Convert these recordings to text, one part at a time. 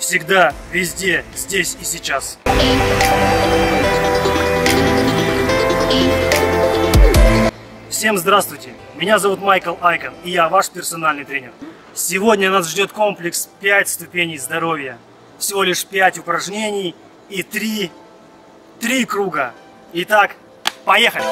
Всегда, везде, здесь и сейчас. Всем здравствуйте! Меня зовут Майкл Айкон, и я ваш персональный тренер. Сегодня нас ждет комплекс 5 ступеней здоровья. Всего лишь 5 упражнений и 3 круга. Итак, поехали!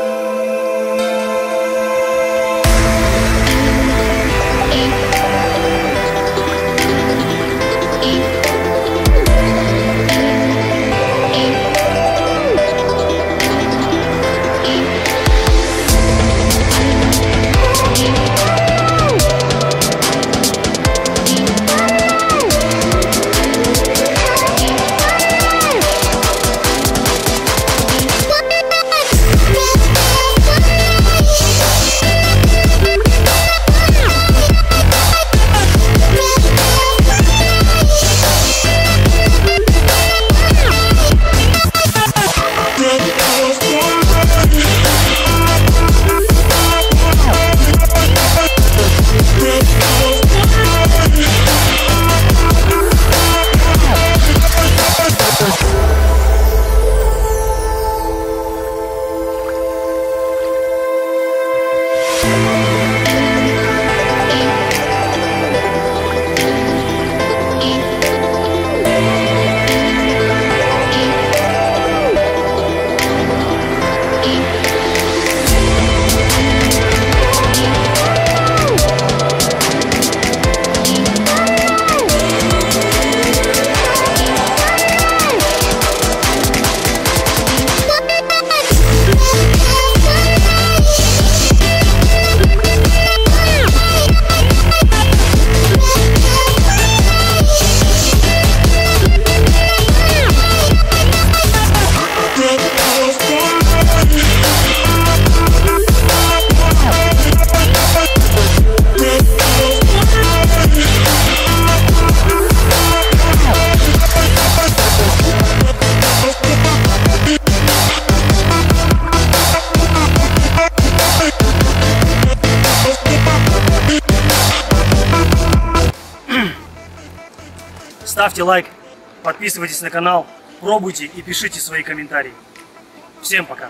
Ставьте лайк, подписывайтесь на канал, пробуйте и пишите свои комментарии. Всем пока!